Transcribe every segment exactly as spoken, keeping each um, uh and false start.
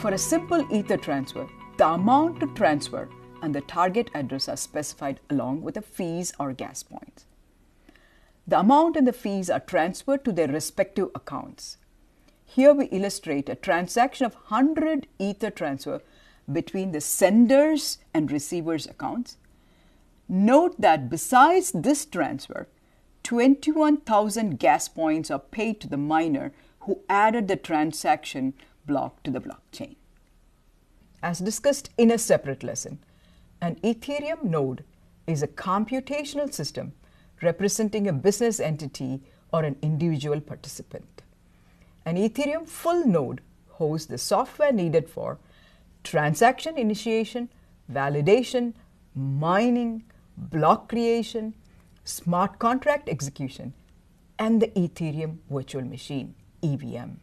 For a simple Ether transfer, the amount to transfer and the target address are specified along with the fees or gas points. The amount and the fees are transferred to their respective accounts. Here we illustrate a transaction of one hundred Ether transfer between the sender's and receiver's accounts. Note that besides this transfer, twenty-one thousand gas points are paid to the miner who added the transaction block to the blockchain. As discussed in a separate lesson, an Ethereum node is a computational system representing a business entity or an individual participant. An Ethereum full node hosts the software needed for transaction initiation, validation, mining, block creation, smart contract execution, and the Ethereum virtual machine, E V M.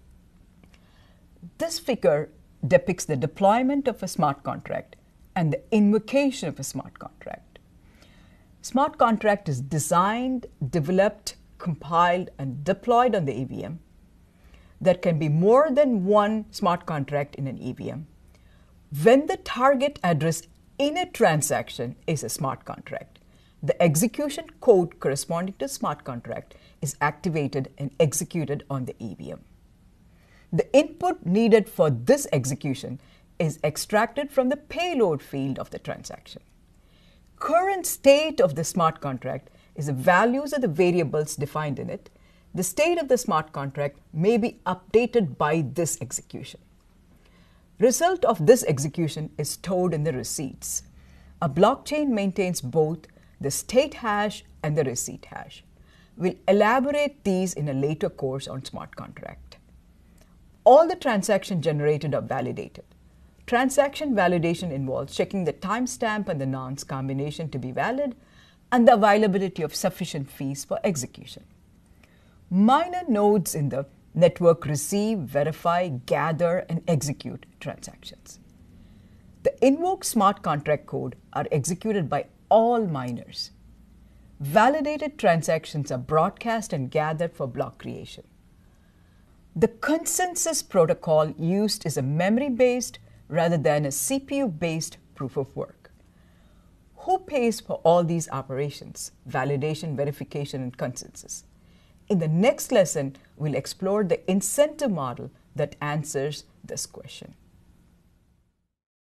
This figure depicts the deployment of a smart contract and the invocation of a smart contract. Smart contract is designed, developed, compiled, and deployed on the E V M. There can be more than one smart contract in an E V M. When the target address in a transaction is a smart contract, the execution code corresponding to smart contract is activated and executed on the E V M. The input needed for this execution is extracted from the payload field of the transaction. Current state of the smart contract is the values of the variables defined in it. The state of the smart contract may be updated by this execution. Result of this execution is stored in the receipts. A blockchain maintains both the state hash and the receipt hash. We'll elaborate these in a later course on smart contract. All the transactions generated are validated. Transaction validation involves checking the timestamp and the nonce combination to be valid and the availability of sufficient fees for execution. Minor nodes in the network receive, verify, gather, and execute transactions. The invoked smart contract code are executed by all miners. Validated transactions are broadcast and gathered for block creation. The consensus protocol used is a memory-based rather than a C P U-based proof of work. Who pays for all these operations? Validation, verification, and consensus. In the next lesson, we'll explore the incentive model that answers this question.